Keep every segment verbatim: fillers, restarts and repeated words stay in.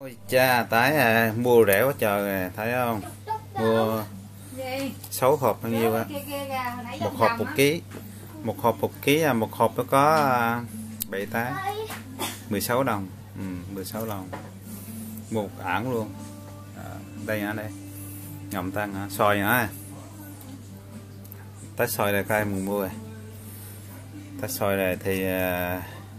Ôi cha, tái à, mua rẻ quá trời à, thấy không? Mua sáu hộp bao nhiêu á? Một hộp một ký, một hộp một ký à, một hộp nó có à, bảy tái, mười sáu đồng, ừ, mười sáu đồng, một ảng luôn. À, đây hả đây, ngậm tăng hả? Xoài hả? Tái xoài này coi mình mua rồi. Tái xoài này thì à,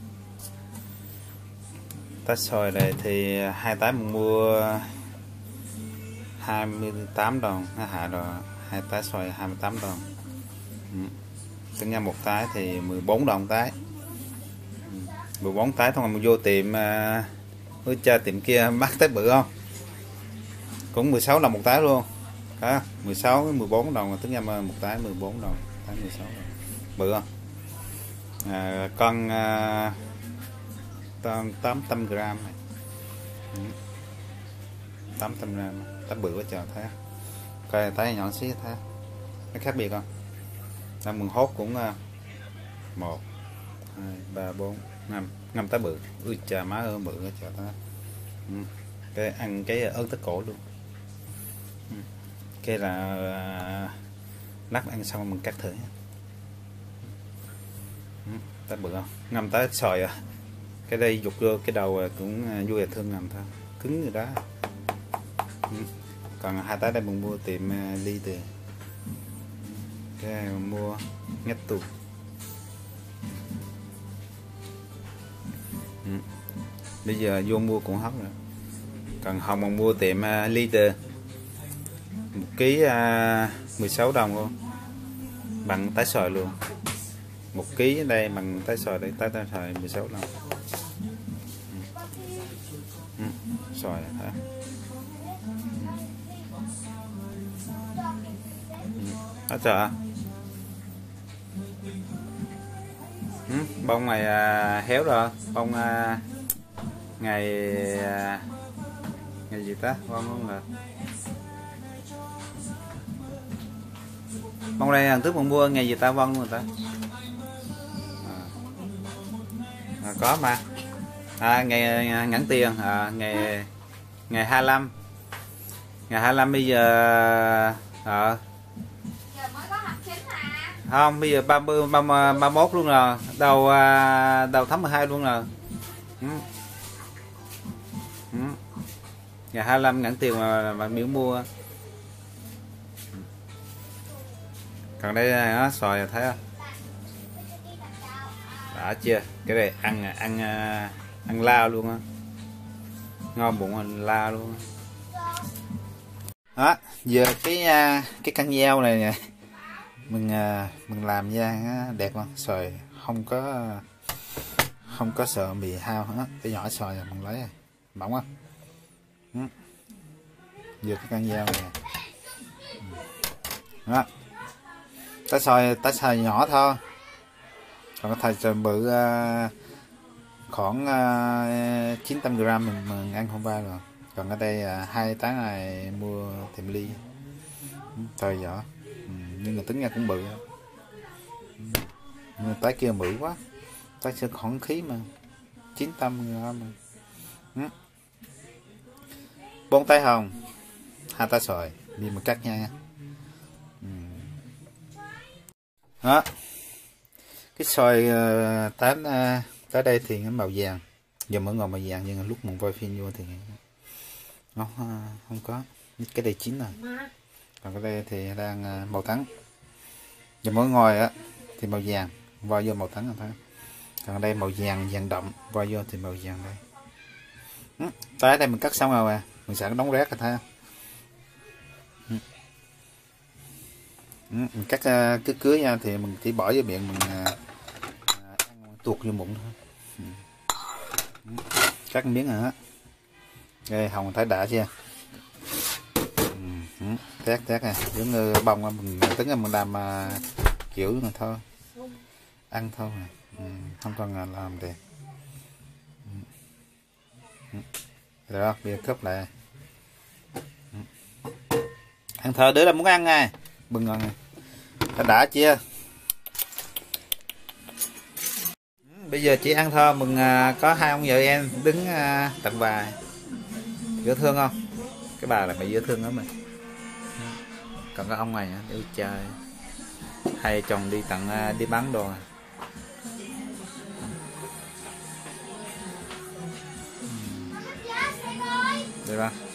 tách xoài này thì hai tái mình mua hai mươi tám đồng, nó hạ rồi, hai tái xoài hai mươi tám đồng. Ừ. Tính ra một tái thì mười bốn đồng tái. Ừ. mười bốn tái thôi mà vô tiệm với cha tiệm kia mắc tái bự không? Cũng mười sáu đồng một tái luôn. Đó, mười sáu mười bốn đồng, tính ra một tái mười bốn đồng, tái mười sáu đồng. Bự không? À, con à, tám trăm gram này. Ừ. tám trăm gram tái bự quá trời, thấy coi tái nhỏ xíu thấy nó khác biệt không? Năm mừng hốt cũng một hai ba bốn năm năm tái bự. Ui trời má ơi, bự quá trời ta. Ừ. Cái ăn cái ớt tái cổ luôn. Ừ. Cái là lát ăn xong mình cắt thử. Ừ. Tái bự không? Năm tái xoài à. Cái đây dục vô cái đầu cũng vui là thương nằm thôi, cứng như đó. Ừ. Còn hai tái đây mình mua tiệm ly từ cái này mình mua ngắt tù. Ừ. Bây giờ vô mua cũng hết rồi. Còn hồng mình mua tiệm uh, ly từ một ký uh, mười sáu đồng luôn, bằng tái xoài luôn. Một ký ở đây bằng tái xoài đây, tái tái xoài mười sáu đồng. Ừ. Xoài hả? Đó trời. Ừ. Bông này à, héo rồi, bông à, ngày à, ngày gì ta, bông không là bông đây lần trước mình mua ngày gì ta, vân luôn ta. À. À, có mà à, ngày nhắn tiền à, ngày ngày hai mươi lăm, ngày hai mươi lăm bây giờ à, không bây giờ ba mươi ba mươi mốt luôn rồi, đầu đầu tháng mười hai luôn rồi. Ừ. Ừ. Ngày hai mươi lăm nhắn tiền mà bạn miễn mua. Còn đây nó xoài thấy không? Đã chưa? Cái này ăn ăn ăn lao luôn á, ngon bụng mình la luôn đó. Giờ cái cái căn dao này nè, mình mình làm ra đẹp không? Xoài không có không có sợ bị hao hết. Cái nhỏ xoài là mình lấy rồi, mỏng không? Ừ. Giờ cái căn dao này đó, tái xoài tái xoài nhỏ thôi, còn cái thầy xoài bự uh, khoảng uh, chín trăm gram mình, mình ăn không ba rồi. Còn ở đây uh, hai tái này mua tiệm ly thời vỏ. Ừ, nhưng mà tính ra cũng bự. Ừ, tái kia bự quá, tái sẽ khoảng khí mà chín trăm gram mà. Ừ. Bốn tái hồng, hai tái xoài đi mà cắt nha. Ừ. Đó, cái xoài uh, tán uh, tới đây thì nó màu vàng, giờ mới ngồi màu vàng, nhưng lúc mình quay phim vô thì nó uh, không có. Cái đây chín rồi, còn cái đây thì đang uh, màu trắng. Giờ mới ngồi á thì màu vàng, voi vô màu trắng rồi thôi. Còn đây màu vàng vàng đậm, voi vô thì màu vàng đây. Ừ, tới đây mình cắt xong rồi, à mình sẽ đóng rác rồi thôi. Ừ. Ừ, mình cắt uh, cứ cưới nha thì mình chỉ bỏ vô miệng mình uh, ăn tuột vô bụng thôi. Ừ. Ừ. Cắt miếng nữa. Đây hồng thấy đã chưa? Ừ. Ừ. Tét tét này giống như bông mình tính là mình làm uh, kiểu này thôi, ăn thôi mà. Ừ. Không cần làm đẹp. Ừ. Ừ. Rồi bây giờ cướp lại. Ừ. Ăn thơ đứa là muốn ăn nha, bừng ngon này. Đã chưa? Bây giờ chỉ ăn thôi, mừng có hai ông vợ em đứng tặng bài. Dễ thương không? Cái bà là mày dễ thương lắm mày. Còn cái ông này á, để chơi hai chồng đi tặng đi bán đồ. Được không?